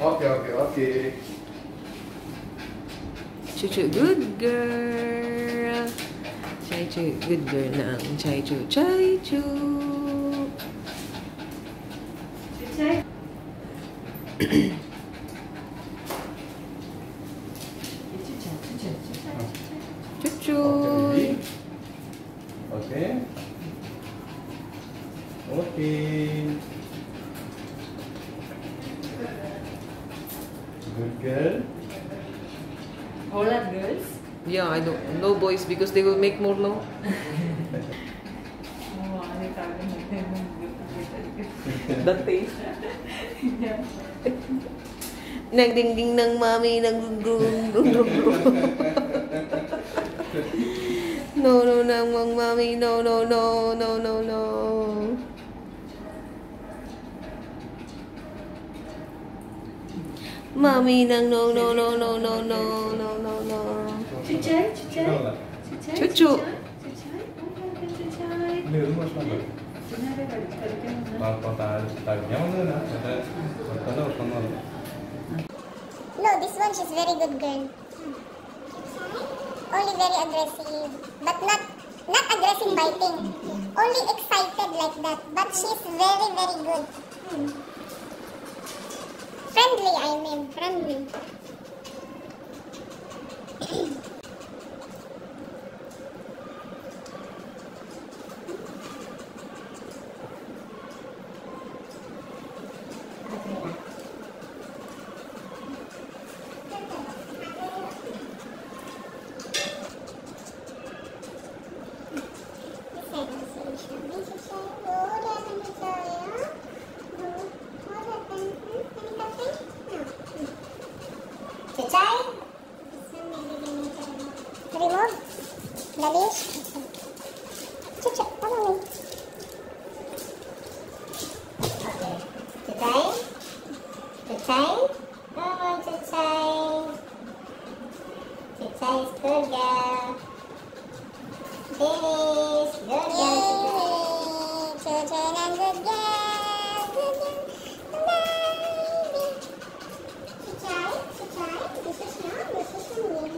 Okay. Chuchu, good girl. Chaichu, good girl na ang Chaichu. Chaichu. Chuchu. Okay. Good girl. All are girls? Yeah, I don't. No boys because they will make more no. The taste. Nang ding ding nang mami nang gung gung gung gung. No nang mang mami no. Mommy nang no. Chuchay. Chuchu. No, this one she's very good girl. Only very aggressive, but not aggressive biting. Only excited like that, but she's very good. Friendly, I mean, friendly. Chuchay? Remove the leash. Chuchay, come on. Okay. Chuchay? Come on, Chuchay. Chuchay is good girl. Finish. Good girl, Chuchay. Chuchay, good girl. Good girl. This is yummy.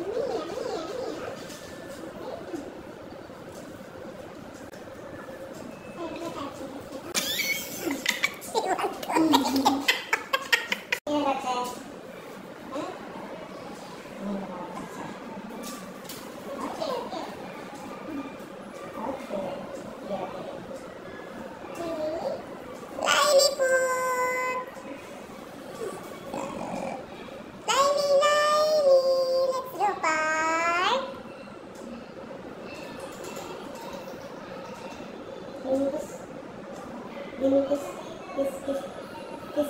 This.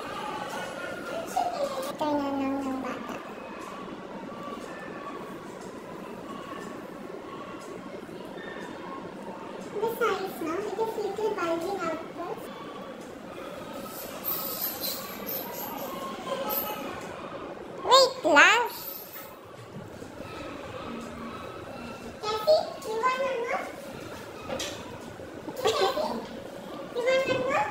Kaya ng bata. The size now, it is little bulging outwards. Wait lang. Cassie, you want one more? Cassie, you want one more?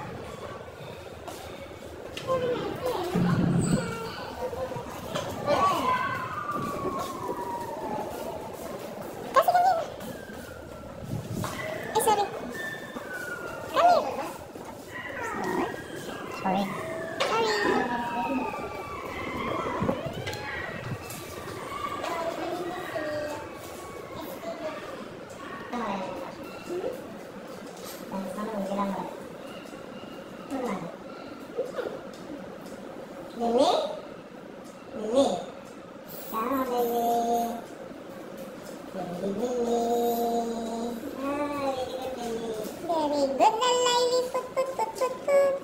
Sorry. Lily? Sama Lily. Lily. Very good na Lily. Put.